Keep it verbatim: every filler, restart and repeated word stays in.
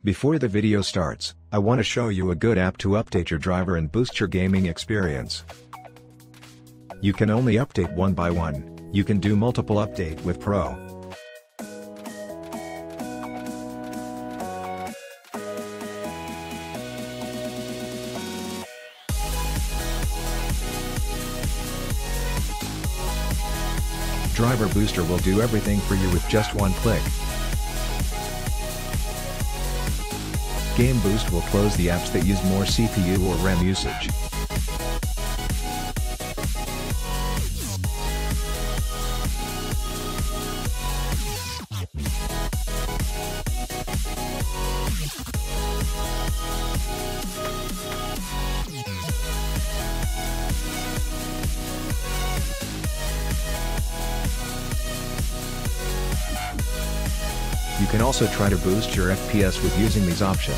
Before the video starts, I want to show you a good app to update your driver and boost your gaming experience. You can only update one by one, you can do multiple update with Pro. Driver Booster will do everything for you with just one click. Game Boost will close the apps that use more C P U or RAM usage. You can also try to boost your F P S with using these options.